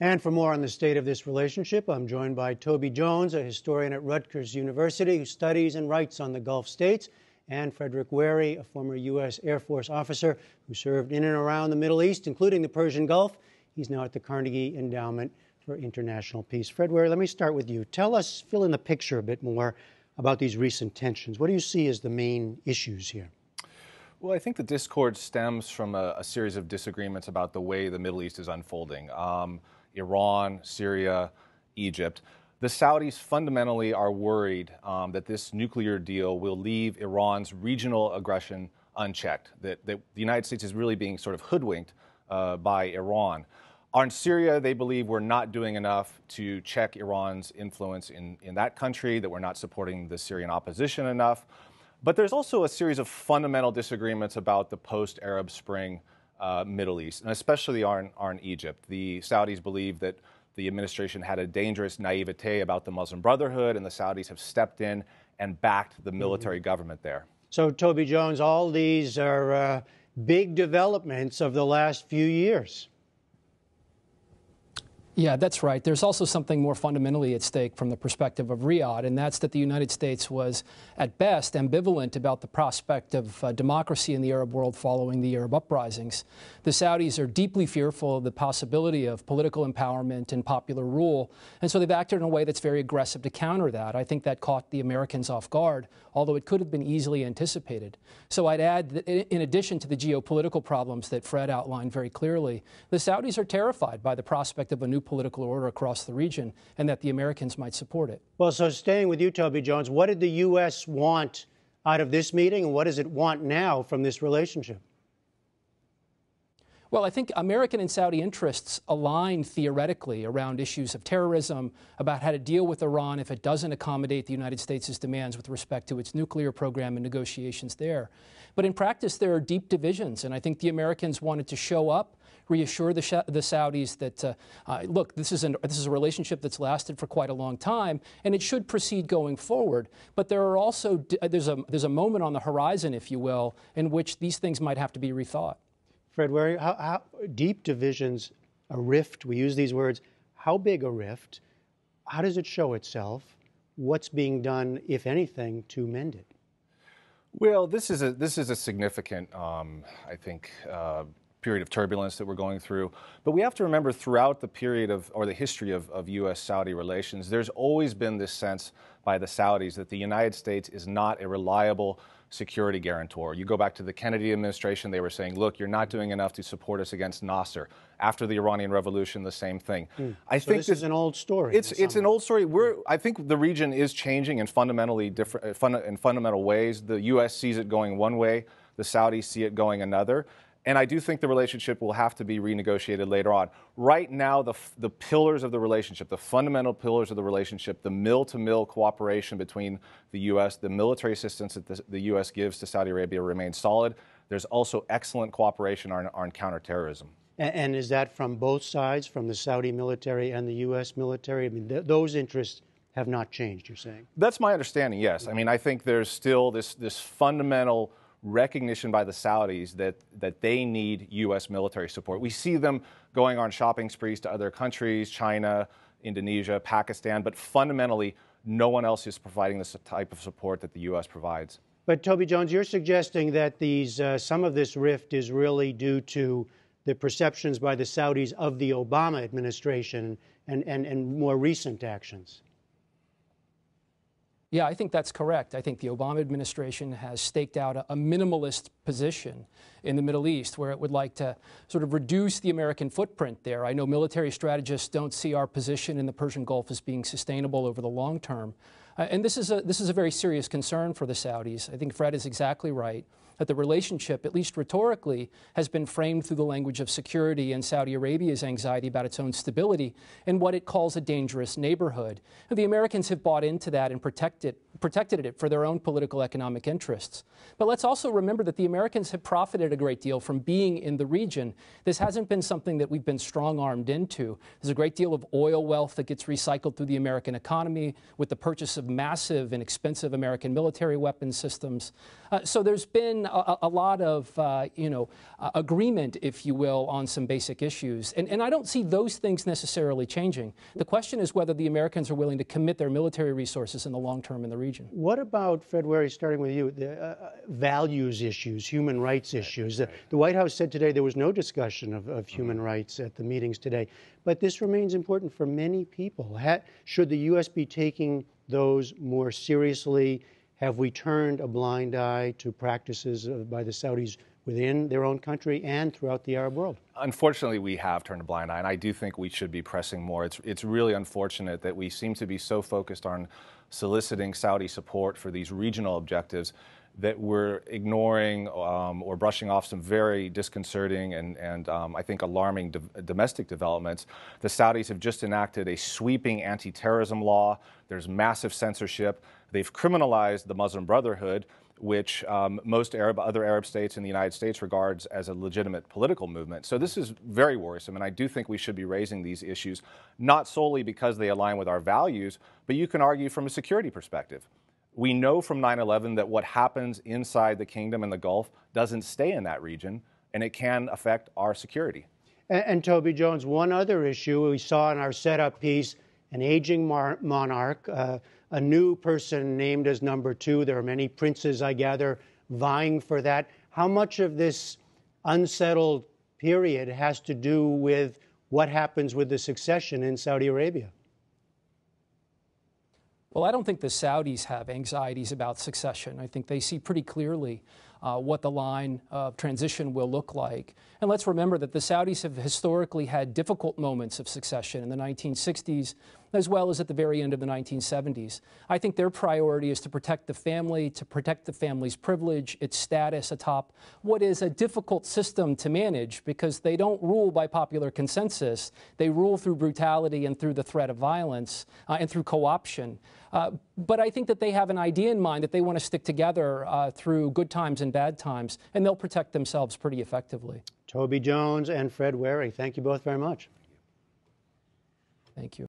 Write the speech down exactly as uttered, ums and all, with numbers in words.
And for more on the state of this relationship, I'm joined by Toby Jones, a historian at Rutgers University who studies and writes on the Gulf states, and Frederic Wehrey, a former U S Air Force officer who served in and around the Middle East, including the Persian Gulf. He's now at the Carnegie Endowment for International Peace. Fred Wehrey, let me start with you. Tell us, fill in the picture a bit more about these recent tensions. What do you see as the main issues here? Well, I think the discord stems from a, a series of disagreements about the way the Middle East is unfolding. Um, Iran, Syria, Egypt. The Saudis fundamentally are worried um, that this nuclear deal will leave Iran's regional aggression unchecked, that, that the United States is really being sort of hoodwinked uh, by Iran. On Syria, they believe we're not doing enough to check Iran's influence in, in that country, that we're not supporting the Syrian opposition enough. But there's also a series of fundamental disagreements about the post-Arab Spring uh, Middle East, and especially on, on Egypt. The Saudis believe that the administration had a dangerous naivete about the Muslim Brotherhood, and the Saudis have stepped in and backed the military mm-hmm. government there. So, Toby Jones, all these are uh, big developments of the last few years. Yeah, that's right. There's also something more fundamentally at stake from the perspective of Riyadh, and that's that the United States was, at best, ambivalent about the prospect of uh, democracy in the Arab world following the Arab uprisings. The Saudis are deeply fearful of the possibility of political empowerment and popular rule, and so they've acted in a way that's very aggressive to counter that. I think that caught the Americans off guard, although it could have been easily anticipated. So I'd add that in addition to the geopolitical problems that Fred outlined very clearly, the Saudis are terrified by the prospect of a new political order across the region, and that the Americans might support it. Well, so staying with you, Toby Jones, what did the U S want out of this meeting, and what does it want now from this relationship? Well, I think American and Saudi interests align theoretically around issues of terrorism, about how to deal with Iran if it doesn't accommodate the United States' demands with respect to its nuclear program and negotiations there. But in practice, there are deep divisions, and I think the Americans wanted to show up, reassure the, the Saudis that, uh, uh, look, this is, an, this is a relationship that's lasted for quite a long time, and it should proceed going forward. But there are also, there's a, there's a moment on the horizon, if you will, in which these things might have to be rethought. Fred, where how, how deep divisions, a rift, we use these words, how big a rift, how does it show itself, what's being done, if anything, to mend it? Well, this is a, this is a significant, um, I think, uh, period of turbulence that we're going through. But we have to remember throughout the period of, or the history of, of U S Saudi relations, there's always been this sense by the Saudis that the United States is not a reliable security guarantor. You go back to the Kennedy administration, they were saying, look, you're not doing enough to support us against Nasser. After the Iranian Revolution, the same thing. Mm. I so think this, this is an old story. It's it's an old story. We're I think the region is changing in fundamentally different uh, fun, in fundamental ways. The U S sees it going one way, the Saudis see it going another. And I do think the relationship will have to be renegotiated later on. Right now, the, the pillars of the relationship, the fundamental pillars of the relationship, the mill-to-mill cooperation between the U S, the military assistance that the, the U S gives to Saudi Arabia remains solid. There's also excellent cooperation on, on counterterrorism. And, and is that from both sides, from the Saudi military and the U S military? I mean, th those interests have not changed, you're saying? That's my understanding, yes. I mean, I think there's still this, this fundamental recognition by the Saudis that, that they need U S military support. We see them going on shopping sprees to other countries, China, Indonesia, Pakistan, but fundamentally, no one else is providing this type of support that the U S provides. But Toby Jones, you're suggesting that these, uh, some of this rift is really due to the perceptions by the Saudis of the Obama administration and, and, and more recent actions. Yeah, I think that's correct. I think the Obama administration has staked out a, a minimalist position in the Middle East where it would like to sort of reduce the American footprint there. I know military strategists don't see our position in the Persian Gulf as being sustainable over the long term. Uh, and this is, a, this is a very serious concern for the Saudis. I think Fred is exactly right that the relationship, at least rhetorically, has been framed through the language of security and Saudi Arabia's anxiety about its own stability and what it calls a dangerous neighborhood. And the Americans have bought into that and protected, protected it for their own political economic interests. But let's also remember that the Americans have profited a great deal from being in the region. This hasn't been something that we've been strong-armed into. There's a great deal of oil wealth that gets recycled through the American economy with the purchase of massive and expensive American military weapons systems. Uh, so there's been been a, a lot of, uh, you know, uh, agreement, if you will, on some basic issues. And, and I don't see those things necessarily changing. The question is whether the Americans are willing to commit their military resources in the long term in the region. What about, Fred Wehrey, starting with you, the uh, values issues, human rights issues? Right, right. The, the White House said today there was no discussion of, of human mm-hmm. rights at the meetings today. But this remains important for many people. Ha- should the U S be taking those more seriously? Have we turned a blind eye to practices uh, by the Saudis within their own country and throughout the Arab world? Unfortunately, we have turned a blind eye, and I do think we should be pressing more. It's, it's really unfortunate that we seem to be so focused on soliciting Saudi support for these regional objectives that we're ignoring um, or brushing off some very disconcerting and, and um, I think alarming do- domestic developments. The Saudis have just enacted a sweeping anti-terrorism law. There's massive censorship. They've criminalized the Muslim Brotherhood, which um, most Arab, other Arab states in the United States regards as a legitimate political movement. So this is very worrisome, and I do think we should be raising these issues, not solely because they align with our values, but you can argue from a security perspective. We know from nine eleven that what happens inside the kingdom and the Gulf doesn't stay in that region, and it can affect our security. And, and Toby Jones, one other issue we saw in our setup piece, an aging mar- monarch, uh, a new person named as number two. There are many princes, I gather, vying for that. How much of this unsettled period has to do with what happens with the succession in Saudi Arabia? Well, I don't think the Saudis have anxieties about succession. I think they see pretty clearly uh, what the line of transition will look like. And let's remember that the Saudis have historically had difficult moments of succession in the nineteen sixties, as well as at the very end of the nineteen seventies. I think their priority is to protect the family, to protect the family's privilege, its status atop what is a difficult system to manage, because they don't rule by popular consensus. They rule through brutality and through the threat of violence uh, and through co-option. Uh, but I think that they have an idea in mind that they want to stick together uh, through good times and bad times, and they'll protect themselves pretty effectively. Toby Jones and Fred Wehrey, thank you both very much. Thank you.